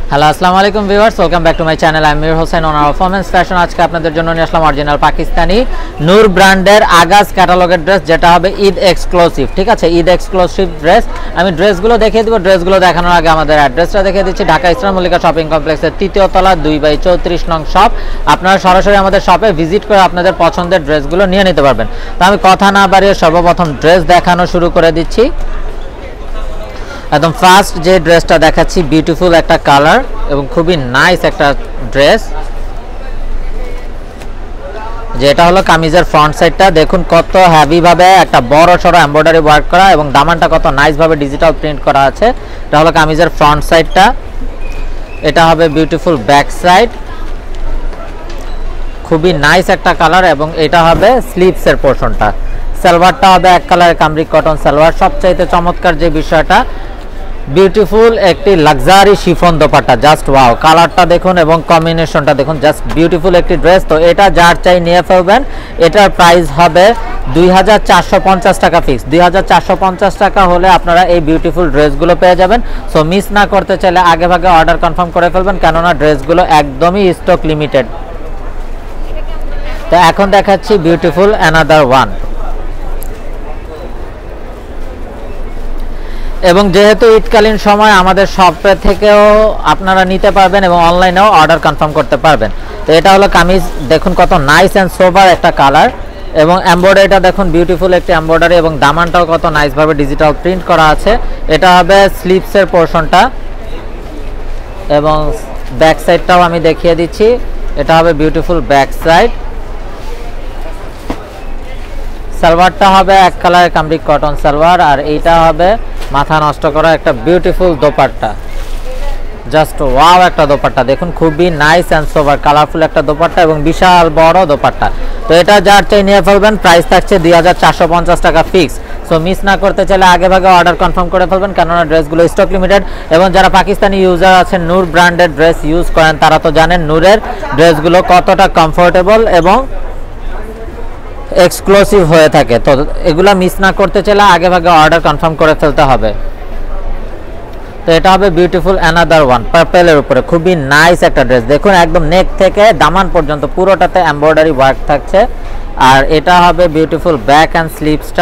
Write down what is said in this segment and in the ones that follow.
Hello আসসালামু আলাইকুম viewers, welcome back to my channel. আমি Mir Hossain on performance fashion. আজকে আপনাদের জন্য নিয়ে আসলাম অরিজিনাল পাকিস্তানি নূর ব্র্যান্ডের আগাজ ক্যাটালগের ড্রেস, যেটা হবে ঈদ এক্সক্লুসিভ। ঠিক আছে, ঈদ এক্সক্লুসিভ ড্রেস। আমি ড্রেসগুলো দেখিয়ে দেবো। ড্রেসগুলো দেখানোর আগে আমাদের অ্যাড্রেসটা দেখিয়ে দিচ্ছি। ঢাকা ইস্টার্ন মল্লিকা শপিং কমপ্লেক্সের 3য় তলা 2/34 নং শপ। আপনারা সরাসরি আমাদের শপে ভিজিট করে আপনাদের পছন্দের ড্রেসগুলো নিয়ে নিতে পারবেন। তো আমি কথা না বাড়িয়ে সর্বপ্রথম ড্রেস দেখানো শুরু করে দিচ্ছি। একদম ফার্স্ট যে ড্রেসটা দেখাচ্ছি, বিউটিফুল একটা কালার এবং খুবই নাইস একটা ড্রেস, যেটা হলো কামিজের ফ্রন্ট সাইডটা। দেখুন কত হেভি ভাবে একটা বড় সড়ো এমব্রয়ডারি ওয়ার্ক করা এবং দামানটা কত নাইস ভাবে ডিজিটাল প্রিন্ট করা আছে। এটা হলো কামিজের ফ্রন্ট সাইডটা। এটা হবে বিউটিফুল ব্যাক সাইড, খুবই নাইস একটা কালার। এবং এটা হবে স্লিভসের পোর্শনটা। সালোয়ারটা হবে এক কালারের কামরিক কটন সালোয়ার। সবচাইতে চমৎকার যে বিষয়টা, বিউটিফুল একটি luxury chiffon dupatta. Just wow, কালারটা দেখুন এবং কম্বিনেশনটা দেখুন, জাস্ট বিউটিফুল একটি ড্রেস। তো এটা যার চাই নিয়ে ফেলবেন। এটার প্রাইস হবে 2450 টাকা ফিক্স। 2450 টাকা হলে আপনারা এই বিউটিফুল ড্রেসগুলো পেয়ে যাবেন। সো মিস না করতে চাইলে আগে ভাগে অর্ডার কনফার্ম করে ফেলবেন, কেননা ড্রেসগুলো একদমই স্টক লিমিটেড। তো এখন দেখাচ্ছি বিউটিফুল অ্যানাদার ওয়ান। এবং যেহেতু ঈদকালীন সময় আমাদের শপে থেকেও আপনারা নিতে পারবেন এবং অনলাইনেও অর্ডার কনফার্ম করতে পারবেন। তো এটা হলো কামিজ, দেখুন কত নাইস অ্যান্ড সোবার একটা কালার। এবং এমব্রয়ডারিটা দেখুন, বিউটিফুল একটি এমব্রয়ডারি এবং দামানটাও কত নাইসভাবে ডিজিটাল প্রিন্ট করা আছে। এটা হবে স্লিভসের পোর্শনটা এবং ব্যাক সাইডটাও আমি দেখিয়ে দিচ্ছি। এটা হবে বিউটিফুল ব্যাক সাইড। সালোয়ারটা হবে এক কালারের কামরিক কটন সালোয়ার, আর এইটা হবে মাথা নষ্ট করা একটা বিউটিফুল দোপাট্টা। জাস্ট ওয়াও একটা দোপাট্টা, দেখুন খুবই নাইস অ্যান্ড সোবার কালারফুল একটা দোপাট্টা এবং বিশাল বড় দোপাট্টা। তো এটা যার চাই নিয়ে ফেলবেন। প্রাইস থাকছে 2450 টাকা ফিক্স। সো মিস না করতে চাইলে আগে ভাগে অর্ডার কনফার্ম করে ফেলবেন, কেননা ড্রেসগুলো স্টক লিমিটেড। এবং যারা পাকিস্তানি ইউজার আছেন, নূর ব্র্যান্ডের ড্রেস ইউজ করেন, তারা তো জানেন নূরের ড্রেসগুলো কতটা কমফোর্টেবল এবং এক্সক্লুসিভ হয়ে থাকে। তো এগুলা মিস না করতে চাইলে আগে ভাগে অর্ডার কনফার্ম করে ফেলতে হবে। তো এটা হবে বিউটিফুল অ্যানাদার ওয়ান, পার্পেলের উপরে খুবই নাইস একটা ড্রেস। দেখুন একদম নেক থেকে দামান পর্যন্ত পুরোটাতে এমব্রয়ডারি ওয়ার্ক থাকছে। আর এটা হবে বিউটিফুল ব্যাক অ্যান্ড স্লিভসটা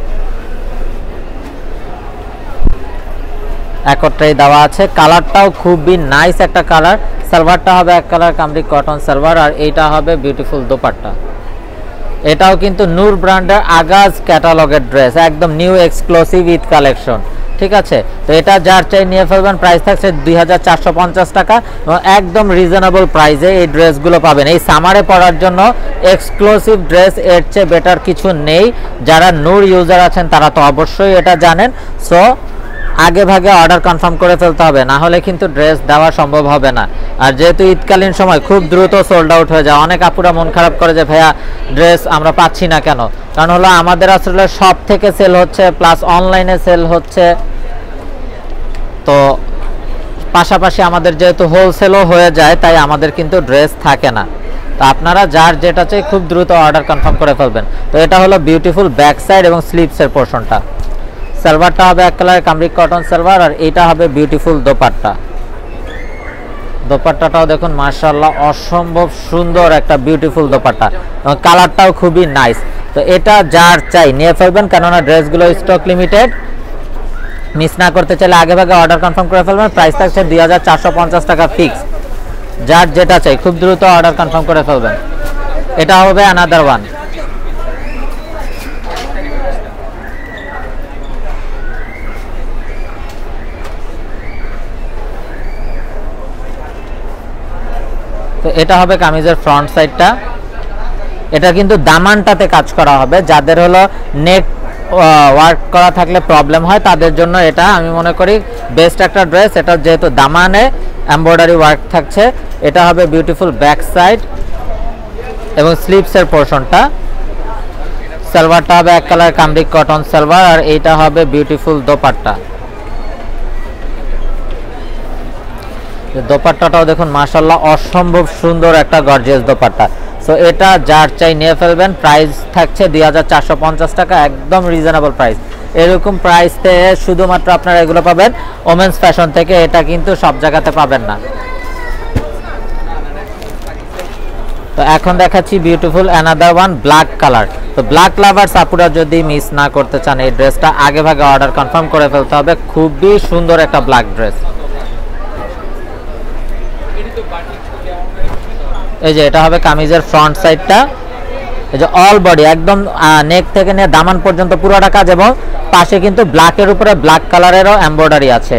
একটাই দেওয়া আছে। কালারটাও খুবই নাইস একটা কালার। সালোয়ারটা হবে এক কালার কামরিক কটন সালোয়ার, আর এইটা হবে বিউটিফুল দোপাট্টা। এটাও কিন্তু নূর ব্র্যান্ডের আগাজ ক্যাটালগের ড্রেস, একদম নিউ এক্সক্লুসিভ ঈদ কালেকশন। ঠিক আছে, তো এটা যার চাই নিয়ে ফেলবেন। প্রাইস থাকছে 2450 টাকা এবং একদম রিজনেবল প্রাইসে এই ড্রেসগুলো পাবেন। এই সামারে পরার জন্য এক্সক্লুসিভ ড্রেস এর চেয়ে বেটার কিছু নেই। যারা নূর ইউজার আছেন তারা তো অবশ্যই এটা জানেন। সো আগে ভাগে অর্ডার কনফার্ম করে ফেলতে হবে, না হলে কিন্তু ড্রেস দেওয়া সম্ভব হবে না। আর যেহেতু ঈদকালীন সময় খুব দ্রুত সোল্ড আউট হয়ে যায়, অনেক আপুরা মন খারাপ করে যে ভাইয়া ড্রেস আমরা পাচ্ছি না কেন। কারণ হলো আমাদের আসলে শপ থেকে সেল হচ্ছে, প্লাস অনলাইনে সেল হচ্ছে। তো পাশাপাশি আমাদের যেহেতু হোলসেলও হয়ে যায়, তাই আমাদের কিন্তু ড্রেস থাকে না। তো আপনারা যার যেটা চাই খুব দ্রুত অর্ডার কনফার্ম করে ফেলবেন। তো এটা হলো বিউটিফুল ব্যাক সাইড এবং স্লিভসের পোর্শনটা। সালোয়ারটা হবে এক কালারের কামরিক কটন সালোয়ার, আর এইটা হবে বিউটিফুল দোপাট্টা। দোপাট্টাটাও দেখুন মাশাআল্লাহ অসম্ভব সুন্দর একটা বিউটিফুল দোপাট্টা এবং কালারটাও খুবই নাইস। তো এটা যার চাই নিয়ে ফেলবেন, কেননা ড্রেসগুলো স্টক লিমিটেড। মিস না করতে চাইলে আগে ভাগে অর্ডার কনফার্ম করে ফেলবেন। প্রাইস থাকছে 2450 টাকা ফিক্স। যার যেটা চাই খুব দ্রুত অর্ডার কনফার্ম করে ফেলবেন। এটা হবে অ্যানাদার ওয়ান। তো এটা হবে কামিজের ফ্রন্ট সাইডটা। এটা কিন্তু দামানটাতে কাজ করা হবে। যাদের হলো নেক ওয়ার্ক করা থাকলে প্রবলেম হয়, তাদের জন্য এটা আমি মনে করি বেস্ট একটা ড্রেস। এটা যেহেতু দামানে এমব্রয়ডারি ওয়ার্ক থাকছে। এটা হবে বিউটিফুল ব্যাক সাইড এবং স্লিভসের পোর্শনটা। সালোয়ারটা হবে এক কালার কামরিক কটন সালোয়ার, আর এইটা হবে বিউটিফুল দোপাট্টা। দোপাট্টাটাও দেখুন মাশাআল্লাহ অসম্ভব সুন্দর একটা গর্জিয়াস দোপাট্টা। সো এটা যার চাই নিয়ে ফেলবেন। প্রাইস থাকছে 2450 টাকা, একদম রিজনেবল প্রাইস। এরকম প্রাইসে শুধুমাত্র আপনারা এগুলো পাবেন ওমেন্স ফ্যাশন থেকে, এটা কিন্তু সব জায়গাতে পাবেন না। তো এখন দেখাচ্ছি beautiful another one black colour. তো ব্ল্যাক লাভার্স আপুরা যদি মিস না করতে চান এই ড্রেসটা আগে ভাগে অর্ডার কনফার্ম করে ফেলতে হবে। খুবই সুন্দর একটা ব্ল্যাক ড্রেস। এই যে এটা হবে কামিজের ফ্রন্ট সাইডটা, এই যে অল বডি একদম নেক থেকে নিয়ে দামান পর্যন্ত পুরোটা কাজ, এবং পাশে কিন্তু ব্ল্যাকের উপরে ব্ল্যাক কালারেরও এমব্রয়ডারি আছে।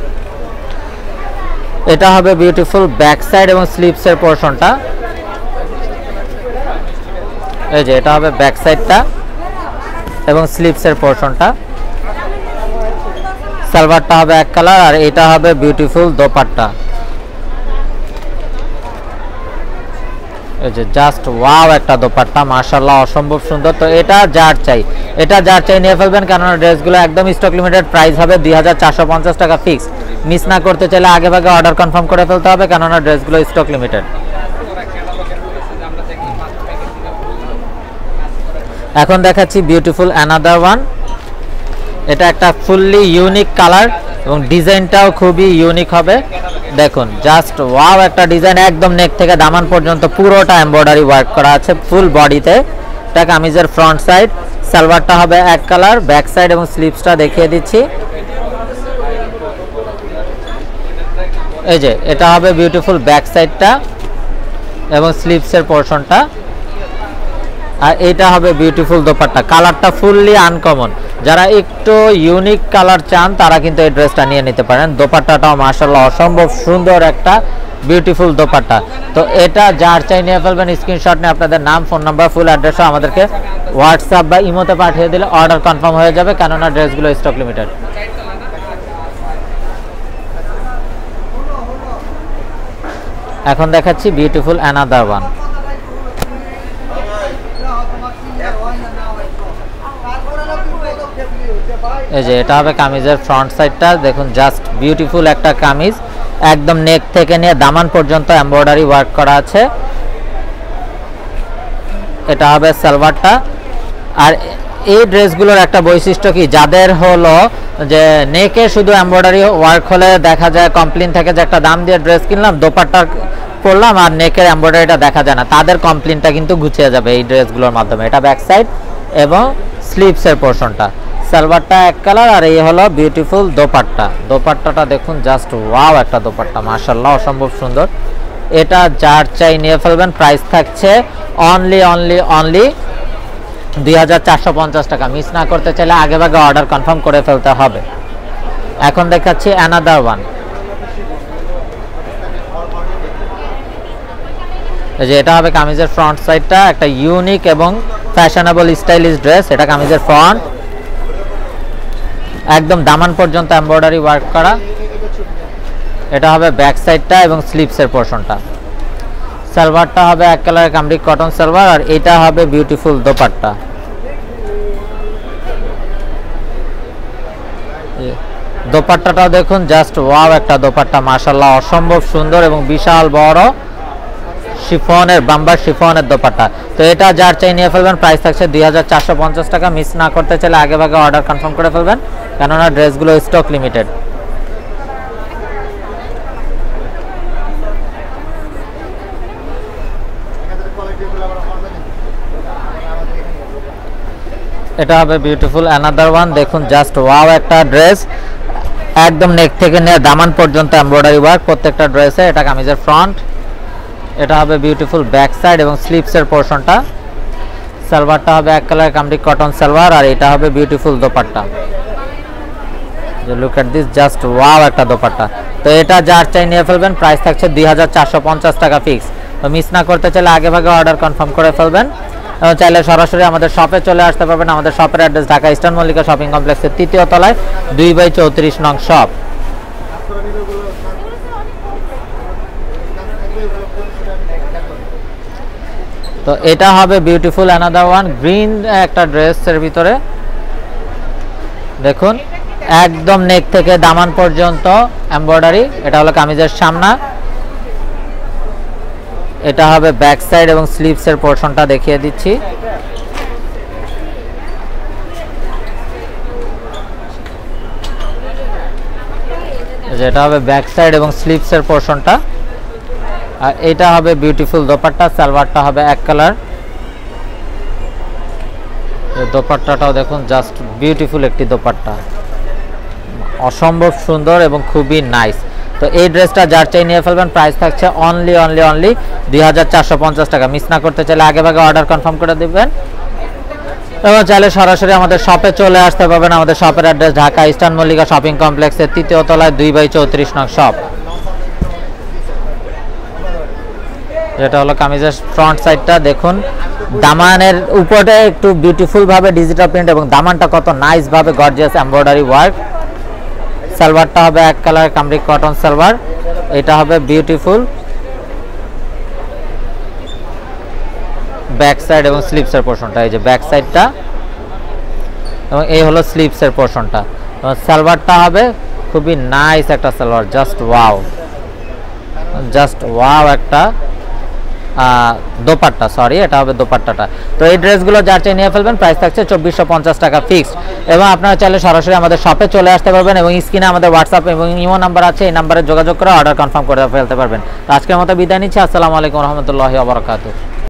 এটা হবে বিউটিফুল ব্যাক সাইড এবং স্লিভসের পোরশনটা। এই যে এটা হবে ব্যাক সাইডটা এবং স্লিভসের পোরশনটা। সালোয়ারটা হবে এক কালার, আর এটা হবে বিউটিফুল দোপাট্টা। এই যে জাস্ট ওয়াও একটা দোপাট্টা, মাশাআল্লাহ অসম্ভব সুন্দর। তো এটা যার চাই নিয়ে ফেলবেন, কেননা ড্রেসগুলো একদম স্টক লিমিটেড, প্রাইস হবে 2450 টাকা ফিক্স। মিস না করতে চাইলে আগে ভাগে অর্ডার কনফার্ম করে ফেলতে হবে, কেননা ড্রেসগুলো স্টক লিমিটেড। এখন দেখাচ্ছি বিউটিফুল অ্যানাদার ওয়ান। এটা একটা ফুললি ইউনিক কালার এবং ডিজাইনটাও খুবই ইউনিক হবে। দেখুন জাস্ট ওয়াও একটা ডিজাইন, একদম নেক থেকে দামান পর্যন্ত পুরোটা এমব্রয়ডারি ওয়ার্ক করা আছে ফুল বডিতে। এটা কামিজের ফ্রন্ট সাইড, সালোয়ারটা হবে এক কালার, ব্যাক সাইড এবং স্লিভসটা দেখিয়ে দিচ্ছি। এই যে এটা হবে বিউটিফুল ব্যাক সাইডটা এবং স্লিভসের পোরশনটা, আর এটা হবে বিউটিফুল দোপাট্টা। কালারটা ফুললি আনকমন, যারা একটু ইউনিক কালার চান তারা কিন্তু এই ড্রেসটা নিয়ে নিতে পারেন। দোপাট্টাটাও মাশাআল্লাহ অসম্ভব সুন্দর একটা বিউটিফুল দোপাট্টা। তো এটা যার চাই নিয়ে ফেলবেন, স্ক্রিনশট নিয়ে আপনাদের নাম, ফোন নাম্বার, ফুল অ্যাড্রেসও আমাদেরকে হোয়াটসঅ্যাপ বা ইমোতে পাঠিয়ে দিলে অর্ডার কনফার্ম হয়ে যাবে, কেননা ড্রেসগুলো স্টক লিমিটেড। এখন দেখাচ্ছি বিউটিফুল অ্যানাদার ওয়ান। এই যে এটা হবে কামিজের ফ্রন্ট সাইডটা, দেখুন জাস্ট বিউটিফুল একটা কামিজ, একদম নেক থেকে নিয়ে দামান পর্যন্ত এমব্রয়ডারি ওয়ার্ক করা আছে। এটা হবে সালোয়ারটা। আর এই ড্রেসগুলোর একটা বৈশিষ্ট্য কি, যাদের হলো যে নেকে শুধু এমব্রয়ডারি ওয়ার্ক হলে দেখা যায় কমপ্লেন থাকে যে একটা দাম দিয়ে ড্রেস কিনলাম, দোপাট্টা পরলাম আর নেকের এমব্রয়ডারিটা দেখা যায় না, তাদের কমপ্লেনটা কিন্তু ঘুচিয়ে যাবে এই ড্রেসগুলোর মাধ্যমে। এটা ব্যাক সাইড এবং স্লিভসের পোরশনটা, সালোয়ারটা এক কালার, আর এই হলো বিউটিফুল দোপাট্টা। দোপাট্টাটা দেখুন জাস্ট ওয়াও একটা দোপাট্টা, মাশাআল্লাহ অসম্ভব সুন্দর। এটা যার চাই নিয়ে ফেলবেন, প্রাইস থাকছে অনলি 2450 টাকা। মিস না করতে চাইলে আগে ভাগে অর্ডার কনফার্ম করে ফেলতে হবে। এখন দেখাচ্ছি অ্যানাদার ওয়ান। এই যে এটা হবে কামিজের ফ্রন্ট সাইডটা, একটা ইউনিক এবং ফ্যাশনেবল স্টাইলিশ ড্রেস। এটা কামিজের ফ্রন্ট, একদম দামান পর্যন্ত এমব্রয়ডারি ওয়ার্ক করা। এটা হবে ব্যাক সাইডটা এবং স্লিভসের পোরশনটা। সালোয়ারটা হবে এক কালারের কামরিক কটন সালোয়ার, আর এটা হবে বিউটিফুল দোপাট্টা। দোপাট্টাটাও দেখুন জাস্ট ওয়াও একটা দোপাট্টা, মাশাআল্লাহ অসম্ভব সুন্দর এবং বিশাল বড় শিফনের, বাম্বার শিফনের দোপাট্টা। তো এটা যার চাই নিয়ে ফেলবেন, প্রাইস থাকছে 2450 টাকা। মিস না করতে চাইলে আগে ভাগে অর্ডার কনফার্ম করে ফেলবেন, কেননা ড্রেসগুলো স্টক লিমিটেড। এটা হবে বিউটিফুল অ্যানাদার ওয়ান। দেখুন জাস্ট ওয়াও একটা ড্রেস, একদম নেক থেকে নিয়ে দামান পর্যন্ত এমব্রয়ডারি ওয়ার্ক প্রত্যেকটা ড্রেসে। এটা কামিজের ফ্রন্ট, এটা হবে বিউটিফুল ব্যাক সাইড এবং স্লিভসের পোরশনটা। সালোয়ারটা হবে এক কালার কামরিক কটন সালোয়ার, আর এটা হবে beautiful dupatta. Look at this, just wow একটা দোপাট্টা। তো এটা যার চাই নিয়ে ফেলবেন, প্রাইস থাকছে 2450 টাকা ফিক্স। তো মিস না করতে চাইলে আগে ভাগে অর্ডার কনফার্ম করে ফেলবেন। চাইলে সরাসরি আমাদের শপে চলে আসতে পারবেন। আমাদের শপের address Dhaka Eastern Mallika shopping কমপ্লেক্সের 3য় তলায় 2/34 নং শপ। তো এটা হবে বিউটিফুল অ্যানাদার ওয়ান, গ্রিন একটা ড্রেসের ভিতরে। দেখুন একদম নেক থেকে দামান পর্যন্ত এমব্রয়ডারি। এটা হলো কামিজের সামনা, এটা হবে ব্যাক সাইড এবং স্লিভসের পোরশনটা দেখিয়ে দিচ্ছি। যেটা হবে ব্যাক সাইড এবং স্লিভসের পোরশনটা। আর এটা হবে বিউটিফুল দোপাট্টা, সালোয়ারটা হবে এক কালার। দোপাট্টাটাও দেখুন, জাস্ট বিউটিফুল একটি দোপাট্টা, অসম্ভব সুন্দর এবং খুবই নাইস। তো এই ড্রেসটা যার চাই নিয়ে ফেলবেন, প্রাইস থাকছে অনলি 2450 টাকা। মিস না করতে চাইলে আগে ভাগে অর্ডার কনফার্ম করে দিবেন এবং চাইলে সরাসরি আমাদের শপে চলে আসতে পারবেন। আমাদের শপের address Dhaka Eastern Mallika shopping কমপ্লেক্সের 3য় তলায় 2/34 নং শপ। যেটা হলো কামিজের ফ্রন্ট সাইডটা দেখুন, দামানের উপরে একটু বিউটিফুল ভাবে ডিজিটাল প্রিন্ট এবং দামানটা কত নাইস ভাবে গর্জিয়াস এমব্রয়ডারি ওয়ার্ক। সালোয়ারটা হবে এক কালার কামরিক কটন সালোয়ার, এটা হবে বিউটিফুল ব্যাক সাইড এবং স্লিপসের পোর্শনটা, এই যে ব্যাক সাইডটা এবং এই হলো স্লিপসের পোর্শনটা। সালোয়ারটা হবে খুবই নাইস একটা সালোয়ার, জাস্ট ওয়াও একটা দোপাট্টা, সরি এটা হবে দোপাট্টাটা। তো এই ড্রেসগুলো যার চাই নিয়ে ফেলবেন, প্রাইস থাকছে 2450 টাকা ফিক্সড। এবং আপনারা চাইলে সরাসরি আমাদের শপে চলে আসতে পারবেন এবং স্ক্রিনে আমাদের হোয়াটসঅ্যাপ এবং ইমো নাম্বার আছে, এই নাম্বারে যোগাযোগ করে অর্ডার কনফার্ম করে ফেলতে পারবেন। আজকের মতো বিদায় নিচ্ছি, আসসালামু আলাইকুম রহমতুল্লাহি ওয়া বারাকাতুহু।